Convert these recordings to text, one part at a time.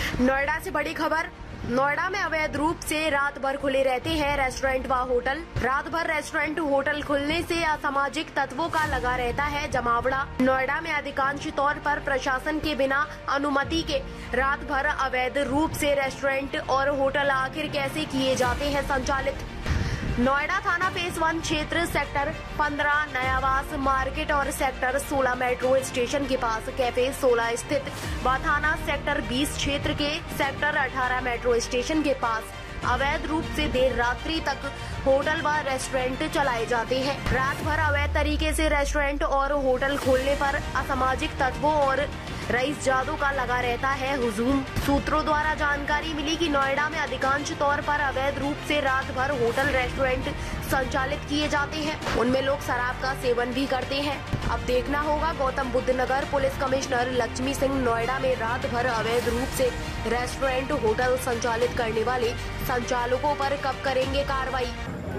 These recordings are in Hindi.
नोएडा से बड़ी खबर। नोएडा में अवैध रूप से रात भर खुले रहते हैं रेस्टोरेंट व होटल। रात भर रेस्टोरेंट होटल खुलने से असामाजिक तत्वों का लगा रहता है जमावड़ा। नोएडा में अधिकांश तौर पर प्रशासन के बिना अनुमति के रात भर अवैध रूप से रेस्टोरेंट और होटल आखिर कैसे किए जाते हैं संचालित। नोएडा थाना फेज 1 क्षेत्र सेक्टर 15 नयावास मार्केट और सेक्टर 16 मेट्रो स्टेशन के पास कैफे 16 स्थित व थाना सेक्टर 20 क्षेत्र के सेक्टर 18 मेट्रो स्टेशन के पास अवैध रूप से देर रात्रि तक होटल व रेस्टोरेंट चलाए जाते हैं। रात भर अवैध तरीके से रेस्टोरेंट और होटल खोलने पर असामाजिक तत्वों और रईस जादों का लगा रहता है हुजूम। सूत्रों द्वारा जानकारी मिली कि नोएडा में अधिकांश तौर पर अवैध रूप से रात भर होटल रेस्टोरेंट संचालित किए जाते हैं। उनमें लोग शराब का सेवन भी करते हैं। अब देखना होगा गौतम बुद्ध नगर पुलिस कमिश्नर लक्ष्मी सिंह नोएडा में रात भर अवैध रूप से रेस्टोरेंट होटल संचालित करने वाले संचालकों पर कब करेंगे कार्रवाई।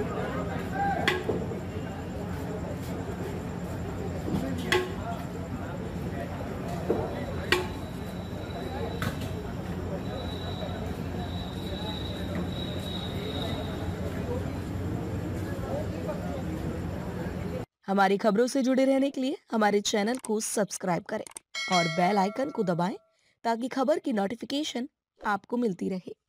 हमारी खबरों से जुड़े रहने के लिए हमारे चैनल को सब्सक्राइब करें और बेल आइकन को दबाएं ताकि खबर की नोटिफिकेशन आपको मिलती रहे।